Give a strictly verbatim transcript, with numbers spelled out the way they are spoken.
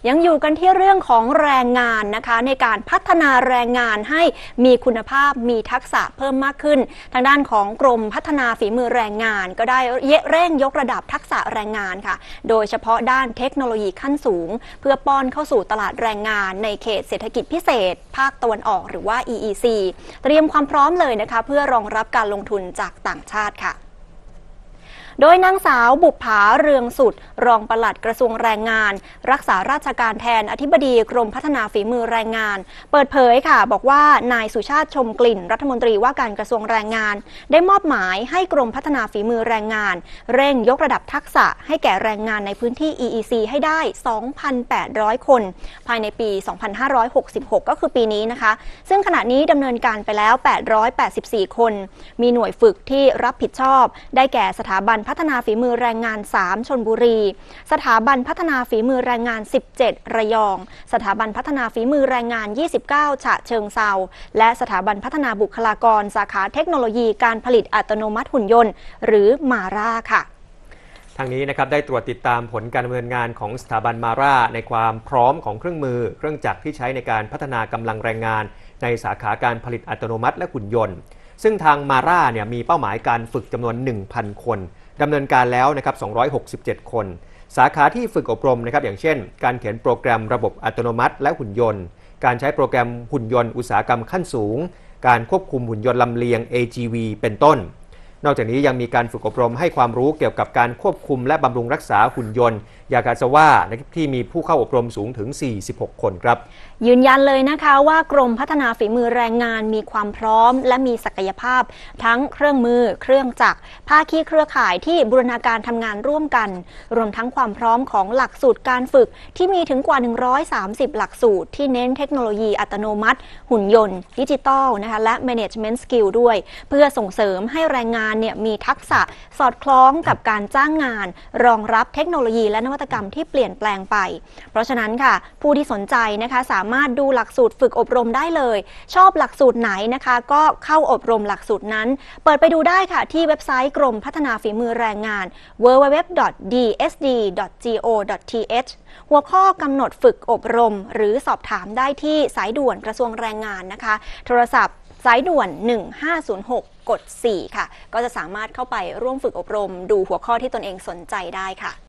ยังอยู่กันที่เรื่องของแรงงานนะคะในการพัฒนาแรงงานให้มีคุณภาพมีทักษะเพิ่มมากขึ้นทางด้านของกรมพัฒนาฝีมือแรงงานก็ได้เร่งยกระดับทักษะแรงงานค่ะโดยเฉพาะด้านเทคโนโลยีขั้นสูงเพื่อป้อนเข้าสู่ตลาดแรงงานในเขตเศรษฐกิจพิเศษภาคตะวันออกหรือว่า อี อี ซี เตรียมความพร้อมเลยนะคะเพื่อรองรับการลงทุนจากต่างชาติค่ะโดยนางสาวบุปผาเรืองสุดรองปลัดกระทรวงแรงงานรักษาราชการแทนอธิบดีกรมพัฒนาฝีมือแรงงานเปิดเผยค่ะบอกว่านายสุชาติชมกลิ่นรัฐมนตรีว่าการกระทรวงแรงงานได้มอบหมายให้กรมพัฒนาฝีมือแรงงานเร่งยกระดับทักษะให้แก่แรงงานในพื้นที่ อี อี ซี ให้ได้ สองพันแปดร้อย คนภายในปี สองพันห้าร้อยหกสิบหก ก็คือปีนี้นะคะซึ่งขณะนี้ดำเนินการไปแล้ว แปดร้อยแปดสิบสี่ คนมีหน่วยฝึกที่รับผิดชอบได้แก่สถาบันพัฒนาฝีมือแรงงานสามชลบุรีสถาบันพัฒนาฝีมือแรงงานสิบเจ็ดระยองสถาบันพัฒนาฝีมือแรงงานยี่สิบเก้าฉะเชิงเทราและสถาบันพัฒนาบุคลากรสาขาเทคโนโลยีการผลิตอัตโนมัติหุ่นยนต์หรือมาร่าค่ะทางนี้นะครับได้ตรวจติดตามผลการดำเนินงานของสถาบันมาร่าในความพร้อมของเครื่องมือเครื่องจักรที่ใช้ในการพัฒนากำลังแรงงานในสาขาการผลิตอัตโนมัติและหุ่นยนต์ซึ่งทางมาร่าเนี่ยมีเป้าหมายการฝึกจำนวน หนึ่งพัน คนดำเนินการแล้วนะครับสองร้อยหกสิบเจ็ดคนสาขาที่ฝึกอบรมนะครับอย่างเช่นการเขียนโปรแกรมระบบอัตโนมัติและหุ่นยนต์การใช้โปรแกรมหุ่นยนต์อุตสาหกรรมขั้นสูงการควบคุมหุ่นยนต์ลำเลียง เอ จี วี เป็นต้นนอกจากนี้ยังมีการฝึกอบรมให้ความรู้เกี่ยวกับการควบคุมและบำรุงรักษาหุ่นยนต์ยากาซาวะที่มีผู้เข้าอบรมสูงถึงสี่สิบหกคนครับยืนยันเลยนะคะว่ากรมพัฒนาฝีมือแรงงานมีความพร้อมและมีศักยภาพทั้งเครื่องมือเครื่องจักรภาคีเครือข่ายที่บูรณาการทำงานร่วมกันรวมทั้งความพร้อมของหลักสูตรการฝึกที่มีถึงกว่าหนึ่งร้อยสามสิบหลักสูตรที่เน้นเทคโนโลยีอัตโนมัติหุ่นยนต์ดิจิตอลนะคะและ management skill ด้วยเพื่อส่งเสริมให้แรงงานเนี่ยมีทักษะสอดคล้องกับการจ้างงานรองรับเทคโนโลยีและนวัตกรรมที่เปลี่ยนแปลงไปเพราะฉะนั้นค่ะผู้ที่สนใจนะคะสามารถดูหลักสูตรฝึกอบรมได้เลยชอบหลักสูตรไหนนะคะก็เข้าอบรมหลักสูตรนั้นเปิดไปดูได้ค่ะที่เว็บไซต์กรมพัฒนาฝีมือแรงงาน ดับเบิลยู ดับเบิลยู ดับเบิลยู ดอท ดี เอส ดี ดอท จี โอ ดอท ที เอช หัวข้อกำหนดฝึกอบรมหรือสอบถามได้ที่สายด่วนกระทรวงแรงงานนะคะโทรศัพท์สายด่วนหนึ่งห้าศูนย์หกกดสี่ค่ะก็จะสามารถเข้าไปร่วมฝึกอบรมดูหัวข้อที่ตนเองสนใจได้ค่ะ